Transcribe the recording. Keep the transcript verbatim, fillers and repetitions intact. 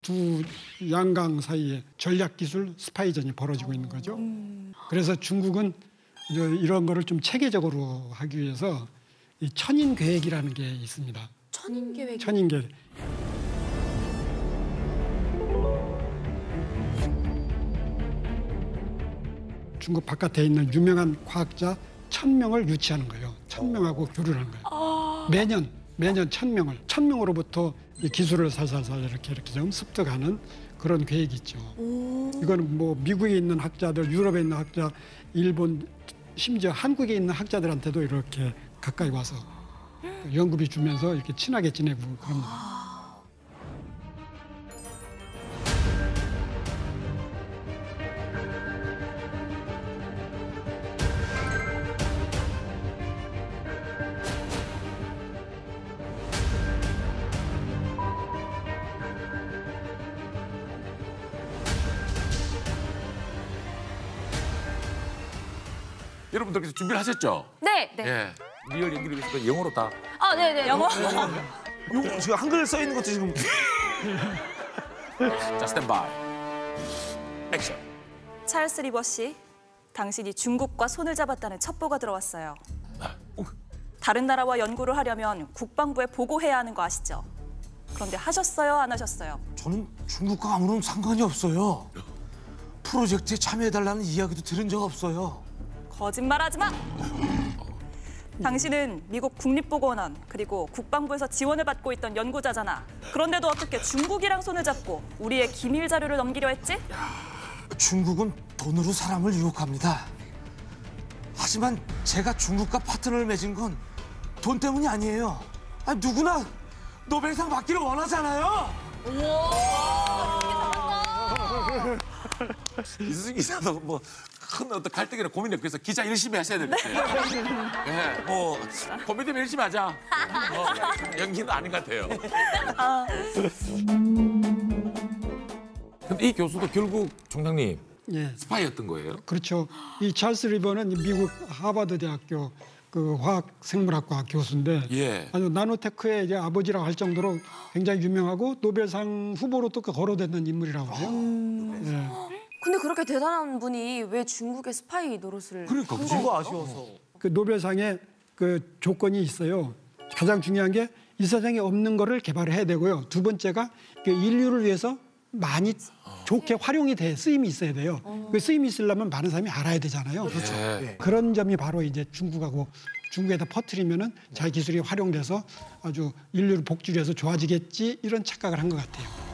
두 양강 사이에 전략기술 스파이전이 벌어지고 있는 거죠. 그래서 중국은 이런 거를 좀 체계적으로 하기 위해서 이 천인 계획이라는 게 있습니다. 천인 계획. 천인 계획. 중국 바깥에 있는 유명한 과학자 천 명을 유치하는 거예요. 천 명하고 교류를 하는 거예요. 아... 매년 매년 천 명을 천 명으로부터 이 기술을 살살살 이렇게 이렇게 좀 습득하는 그런 계획이 있죠. 오... 이거는 뭐 미국에 있는 학자들, 유럽에 있는 학자, 일본, 심지어 한국에 있는 학자들한테도 이렇게 가까이 와서 연구비 주면서 이렇게 친하게 지내고 그런 거예요. 여러분들께서 준비를 하셨죠? 네, 네. 예. 리얼 연기를 위해서 영어로 다. 아, 네, 네. 영어. 요 지금 한글 써 있는 것도 지금 자, 스탠바이. 액션. 찰스 리버 씨, 당신이 중국과 손을 잡았다는 첩보가 들어왔어요. 다른 나라와 연구를 하려면 국방부에 보고해야 하는 거 아시죠? 그런데 하셨어요, 안 하셨어요? 저는 중국과 아무런 상관이 없어요. 프로젝트에 참여해달라는 이야기도 들은 적 없어요. 거짓말하지 마! 당신은 미국 국립보건원 그리고 국방부에서 지원을 받고 있던 연구자잖아. 그런데도 어떻게 중국이랑 손을 잡고 우리의 기밀 자료를 넘기려 했지? 중국은 돈으로 사람을 유혹합니다. 하지만 제가 중국과 파트너를 맺은 건 돈 때문이 아니에요. 아니, 누구나 노벨상 받기를 원하잖아요. 이수진 기자도 뭐 큰 어떤 갈등이나 고민을 그래서 기자 열심히 하셔야 될 것 같아요. 예, 뭐 고민 좀 열심히 하자. 뭐, 연기는 아닌 것 같아요. 근데 이 교수도 결국 총장님 예, 스파이였던 거예요? 그렇죠. 이 찰스 리버는 미국 하버드 대학교 그 화학생물학과 교수인데 예. 아주 나노테크의 이제 아버지라고 할 정도로 굉장히 유명하고 노벨상 후보로 또 거론되는 인물이라고 해요. 예. 근데 그렇게 대단한 분이 왜 중국의 스파이 노릇을 그러니까 한 그거 거예요? 아쉬워서. 그 노벨상에 그 조건이 있어요. 가장 중요한 게 이 세상에 없는 거를 개발을 해야 되고요. 두 번째가 그 인류를 위해서 많이 좋게 활용이 돼 쓰임이 있어야 돼요. 그 쓰임이 있으려면 많은 사람이 알아야 되잖아요. 그렇죠. 예. 그런 점이 바로 이제 중국하고 중국에다 퍼뜨리면은 자기 기술이 활용돼서 아주 인류를 복주해서 좋아지겠지 이런 착각을 한 것 같아요.